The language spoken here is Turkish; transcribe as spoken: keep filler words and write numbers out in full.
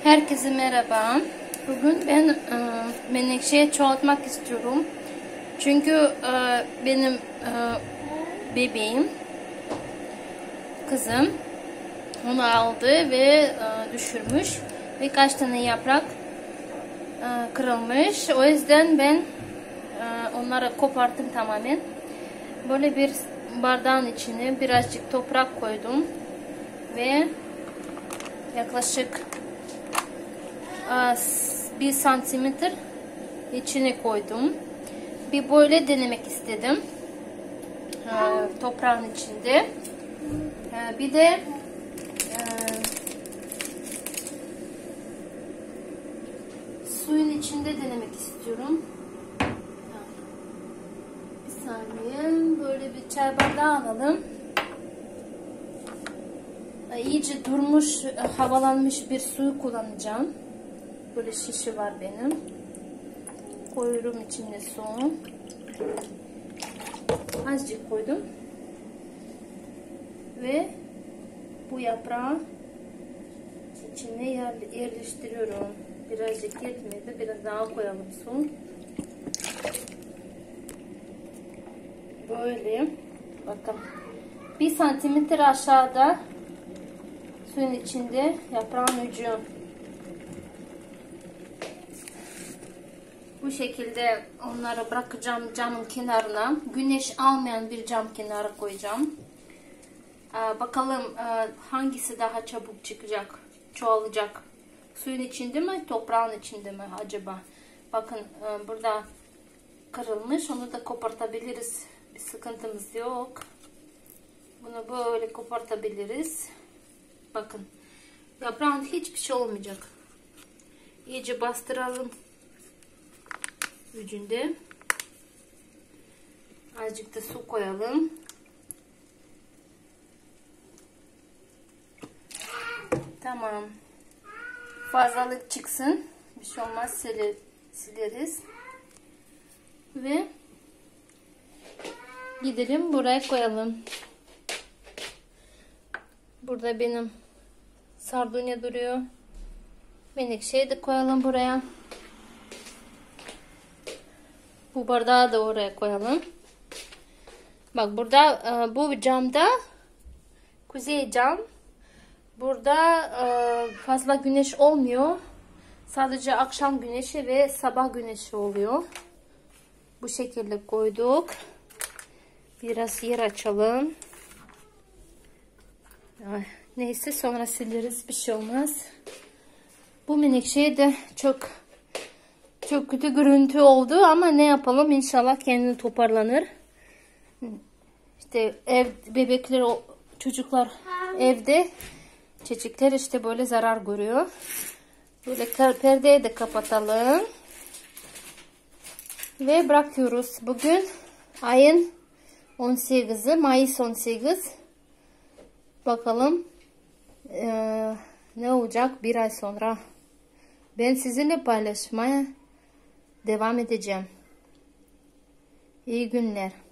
Herkese merhaba. Bugün ben e, menekşeyi çoğaltmak istiyorum. Çünkü e, benim e, bebeğim, kızım onu aldı ve e, düşürmüş. Birkaç tane yaprak e, kırılmış. O yüzden ben e, onları koparttım tamamen. Böyle bir bardağın içine birazcık toprak koydum ve yaklaşık bir santimetre içine koydum. Bir böyle denemek istedim. Toprağın içinde. Bir de suyun içinde denemek istiyorum. Bir saniye. Böyle bir çay bardağı alalım. İyice durmuş, havalanmış bir suyu kullanacağım. Böyle şişi var benim. Koyuyorum içine su. Azıcık koydum. Ve bu yaprağı içine yerleştiriyorum. Birazcık yetmedi. Biraz daha koyalım su. Böyle. Bakın. Bir santimetre aşağıda suyun içinde yaprağın ucu. Bu şekilde onları bırakacağım camın kenarına. Güneş almayan bir cam kenarı koyacağım. Ee, bakalım e, hangisi daha çabuk çıkacak, çoğalacak. Suyun içinde mi, toprağın içinde mi acaba? Bakın e, burada kırılmış. Onu da kopartabiliriz. Bir sıkıntımız yok. Bunu böyle kopartabiliriz. Bakın. Yaprağın hiçbir şey olmayacak. İyice bastıralım. Ucunda azıcık da su koyalım. Tamam. Fazlalık çıksın. Bir şey olmaz, sileriz. Ve gidelim buraya koyalım. Burada benim sardunya duruyor. Menekşeyi de koyalım buraya. Bu bardağı da oraya koyalım. Bak burada e, bu camda kuzey cam. Burada e, fazla güneş olmuyor. Sadece akşam güneşi ve sabah güneşi oluyor. Bu şekilde koyduk. Biraz yer açalım. Ay, neyse sonra sileriz, bir şey olmaz. Bu menekşe de çok Çok kötü görüntü oldu ama ne yapalım, inşallah kendini toparlanır. İşte ev bebekler, çocuklar evde, çocuklar işte böyle zarar görüyor. Böyle perdeyi de kapatalım. Ve bırakıyoruz. Bugün ayın on sekizi, Mayıs on sekiz. Bakalım ee, ne olacak bir ay sonra. Ben sizinle paylaşmaya devam edeceğim. İyi günler.